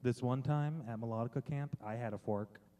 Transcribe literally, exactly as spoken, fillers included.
This one time at melodica camp, I had a fork.